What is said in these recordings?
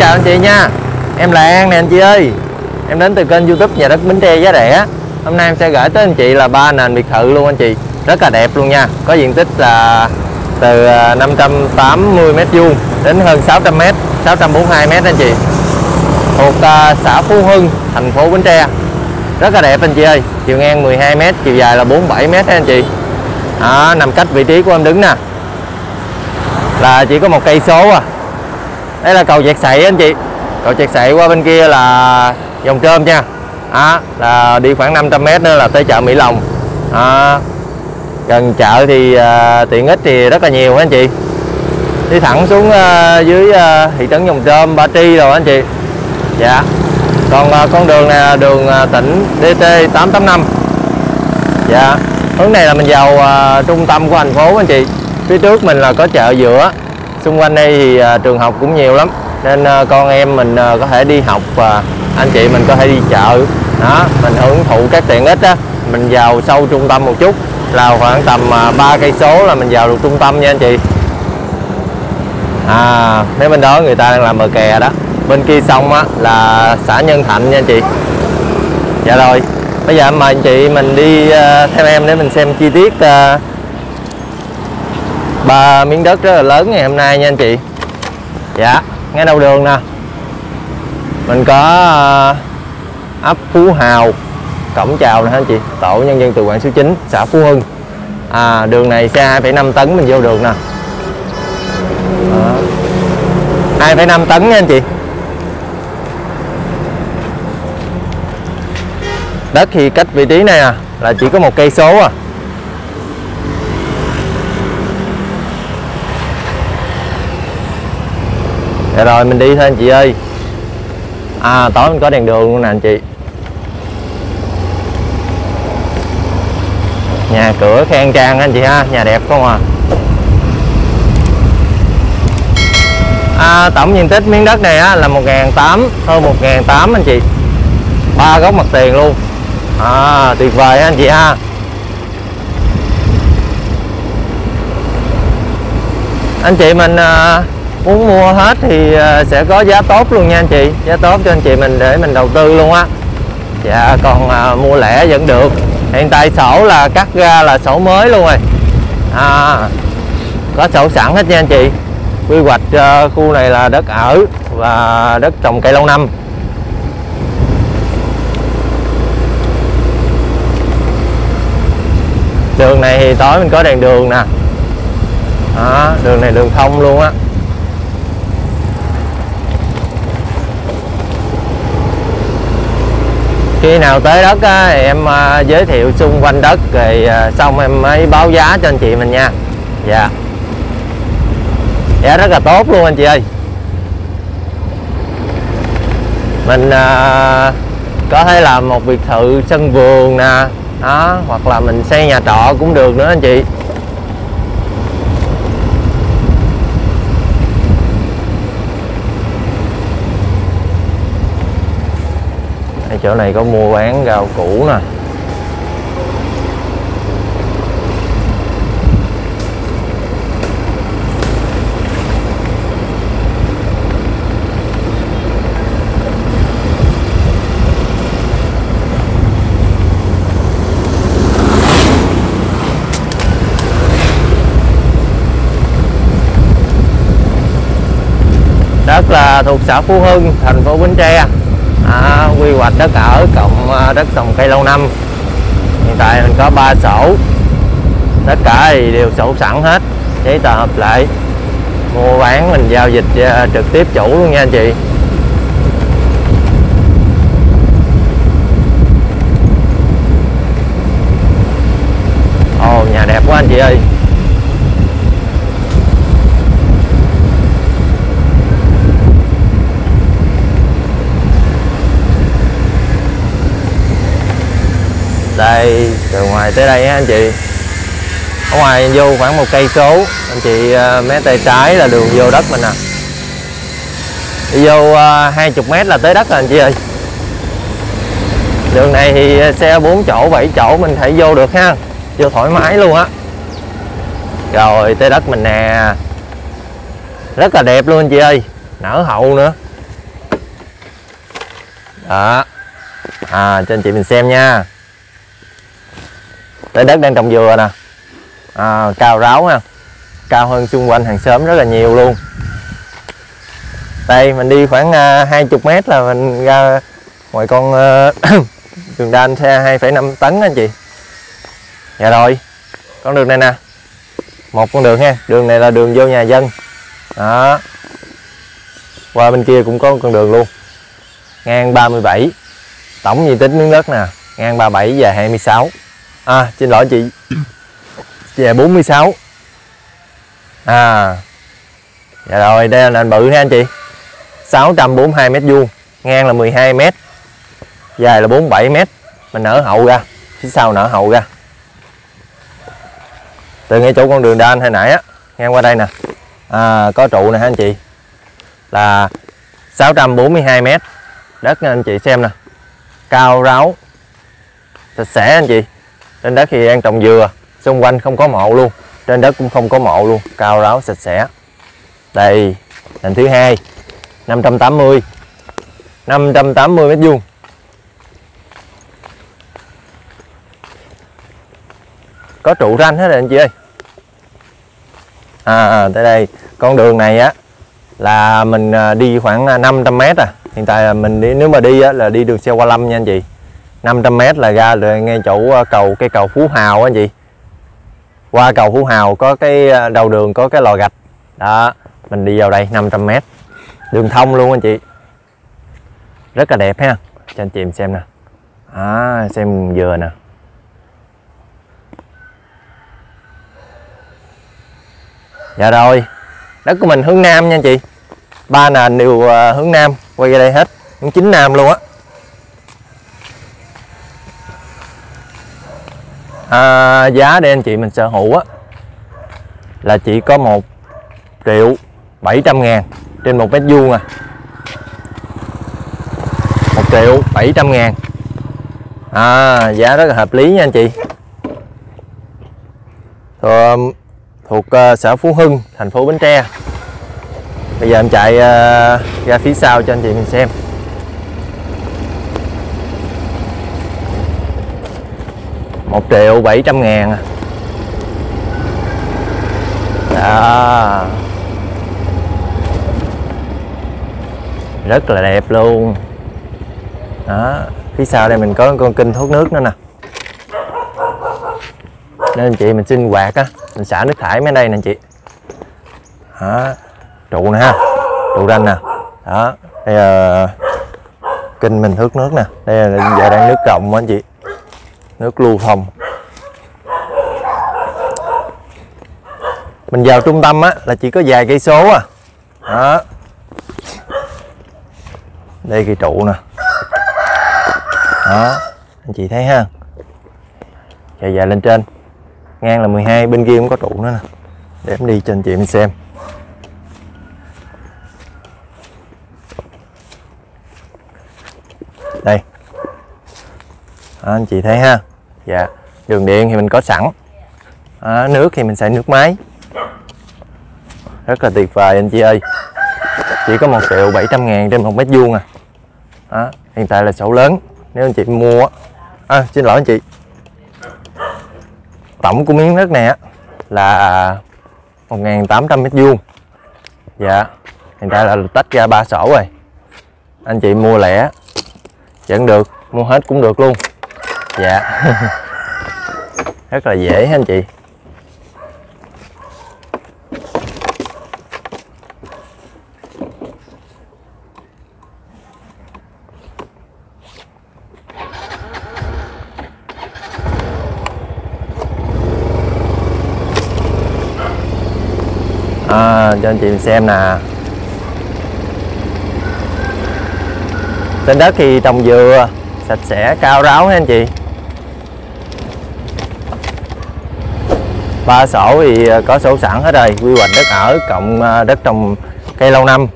chào anh chị nha. Em là An nè anh chị ơi. Em đến từ kênh YouTube Nhà đất Bến Tre giá rẻ. Hôm nay em sẽ gửi tới anh chị là 3 nền biệt thự luôn anh chị. Rất là đẹp luôn nha. Có diện tích là từ 580 m² đến hơn 600 m, 642 m anh chị. Thuộc xã Phú Hưng, thành phố Bến Tre. Rất là đẹp anh chị ơi. Chiều ngang 12 m, chiều dài là 47 m anh chị. Nằm cách vị trí của em đứng nè là chỉ có 1 cây số à. Đây là cầu Vẹt Sậy anh chị. Cầu Vẹt Sậy qua bên kia là Vòng Trơm nha. Là đi khoảng 500 m nữa là tới chợ Mỹ Lòng. Gần chợ thì tiện ích thì rất là nhiều anh chị. Đi thẳng xuống dưới thị trấn Vòng Trơm, Ba Tri rồi anh chị. Dạ. Còn con đường này là đường tỉnh DT 885. Dạ. Hướng này là mình vào trung tâm của thành phố anh chị. Phía trước mình là có chợ Dựa. Xung quanh đây thì trường học cũng nhiều lắm, nên con em mình có thể đi học và anh chị mình có thể đi chợ. Đó, mình hưởng thụ các tiện ích á. Mình vào sâu trung tâm một chút là khoảng tầm 3 cây số là mình vào được trung tâm nha anh chị. Mấy bên đó người ta đang làm bờ kè đó. Bên kia sông á là xã Nhân Thạnh nha anh chị. Dạ rồi, bây giờ mời anh chị mình đi theo em để mình xem chi tiết 3 miếng đất rất là lớn ngày hôm nay nha anh chị. Dạ, ngay đầu đường nè mình có ấp Phú Hào, cổng chào nè anh chị, tổ nhân dân tự quản số 9 xã Phú Hưng. Đường này xe 2,5 tấn mình vô được nè. 2,5 tấn nha anh chị. Đất thì cách vị trí này là chỉ có 1 cây số à. Dạ rồi mình đi thôi anh chị ơi. Tối mình có đèn đường luôn nè anh chị. Nhà cửa khang trang anh chị ha, nhà đẹp không tổng diện tích miếng đất này là 1.800, hơn 1.800 anh chị. 3 góc mặt tiền luôn. Tuyệt vời anh chị ha. Anh chị mình muốn mua hết thì sẽ có giá tốt luôn nha anh chị. Giá tốt cho anh chị mình để mình đầu tư luôn á. Dạ, còn mua lẻ vẫn được. Hiện tại sổ là cắt ra là sổ mới luôn rồi. Có sổ sẵn hết nha anh chị. Quy hoạch khu này là đất ở và đất trồng cây lâu năm. Đường này thì tối mình có đèn đường nè. Đường này đường thông luôn á. Khi nào tới đất thì em giới thiệu xung quanh đất rồi xong em mới báo giá cho anh chị mình nha. Dạ. Giá rất là tốt luôn anh chị ơi. Mình có thể làm một biệt thự sân vườn nè. Hoặc là mình xây nhà trọ cũng được nữa anh chị. Chỗ này có mua bán rau củ nè. Đất là thuộc xã Phú Hưng, thành phố Bến Tre. Quy hoạch đất ở cộng đất trồng cây lâu năm. Hiện tại mình có 3 sổ. Tất cả thì đều sổ sẵn hết, giấy tờ hợp lệ. Mua bán mình giao dịch trực tiếp chủ luôn nha anh chị. Nhà đẹp quá anh chị ơi. Đây, từ ngoài tới đây á anh chị. Ở ngoài vô khoảng 1 cây số, anh chị mé tay trái là đường vô đất mình nè. Đi vô 20 m là tới đất rồi anh chị ơi. Đường này thì xe 4 chỗ, 7 chỗ mình thể vô được ha. Vô thoải mái luôn á. Rồi tới đất mình nè. Rất là đẹp luôn anh chị ơi. Nở hậu nữa. Đó. Cho anh chị mình xem nha. Tới đất đang trồng dừa nè. Cao ráo ha, cao hơn xung quanh hàng xóm rất là nhiều luôn. Đây mình đi khoảng 20 mét là mình ra ngoài con đường đan xe 2,5 tấn anh chị. Dạ rồi, con đường này nè, một con đường ha, đường này là đường vô nhà dân. Đó, qua bên kia cũng có con đường luôn, ngang 37, tổng diện tích miếng đất nè, ngang 37 và 26. Xin lỗi chị, về 46. Dạ rồi, đây là nền bự ha anh chị, 642 mét vuông, ngang là 12 mét, dài là 47 mét. Mình nở hậu ra, phía sau nở hậu ra. Từ ngay chỗ con đường đan hồi nãy á, ngang qua đây nè, có trụ nè anh chị, là 642 mét đất nha anh chị xem nè, cao ráo, sạch sẽ anh chị. Trên đất thì đang trồng dừa, xung quanh không có mộ luôn, trên đất cũng không có mộ luôn, cao ráo sạch sẽ. Đây nền thứ hai, 580 mét vuông. Có trụ ranh hết rồi anh chị ơi. Tới đây con đường này á là mình đi khoảng 500 mét hiện tại là mình đi, nếu mà đi á, là đi đường xe qua Lâm nha anh chị. 500 mét là ra rồi ngay chỗ cây cầu Phú Hào á anh chị. Qua cầu Phú Hào có cái đầu đường có cái lò gạch đó, mình đi vào đây 500 mét, đường thông luôn anh chị, rất là đẹp ha. Cho anh chị em xem nè, xem dừa nè. Dạ rồi, đất của mình hướng Nam nha anh chị, 3 nền đều hướng Nam, quay ra đây hết, hướng chính Nam luôn á. Giá để anh chị mình sở hữu á là chỉ có 1.700.000 trên 1 mét vuông 1.700.000. Giá rất là hợp lý nha anh chị. Thuộc xã Phú Hưng, thành phố Bến Tre. Bây giờ em chạy ra phía sau cho anh chị mình xem. Một 1.700.000. Đó, rất là đẹp luôn. Đó, phía sau đây mình có con kênh thoát nước nữa nè, nên anh chị mình sinh hoạt á, mình xả nước thải mấy đây nè anh chị. Đó, trụ nè ha, trụ ranh nè. Đó, đây là kênh mình thoát nước nè, đây là giờ đang nước rộng anh chị, nước lưu thông. Mình vào trung tâm á là chỉ có vài cây số Đó, đây cây trụ nè. Đó, anh chị thấy ha, chạy dài lên trên, ngang là 12, bên kia cũng có trụ nữa nè, để em đi cho anh chị mình xem. Đây. Đó, anh chị thấy ha. Dạ, đường điện thì mình có sẵn. Nước thì mình xài nước máy. Rất là tuyệt vời anh chị ơi. Chỉ có 1.700.000 trên 1 mét vuông Đó, hiện tại là sổ lớn. Nếu anh chị mua xin lỗi anh chị, tổng của miếng đất này là 1.800 mét vuông. Dạ, hiện tại là tách ra 3 sổ rồi. Anh chị mua lẻ vẫn được, mua hết cũng được luôn. Dạ. Rất là dễ ha anh chị. Cho anh chị xem nè. Trên đất thì trồng dừa sạch sẽ, cao ráo ha anh chị. 3 sổ thì có sổ sẵn hết rồi, quy hoạch đất ở cộng đất trồng cây lâu năm.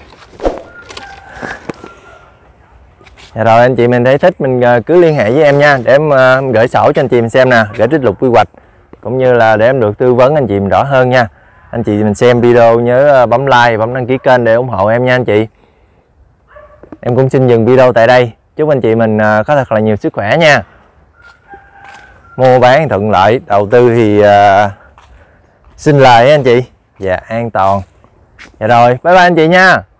Dạ rồi, anh chị mình thấy thích mình cứ liên hệ với em nha, để em gửi sổ cho anh chị mình xem nè, gửi trích lục quy hoạch, cũng như là để em được tư vấn anh chị mình rõ hơn nha. Anh chị mình xem video nhớ bấm like, bấm đăng ký kênh để ủng hộ em nha anh chị. Em cũng xin dừng video tại đây. Chúc anh chị mình có thật là nhiều sức khỏe nha. Mua bán thuận lợi, đầu tư thì xin lời anh chị. Dạ an toàn. Dạ rồi, bye bye anh chị nha.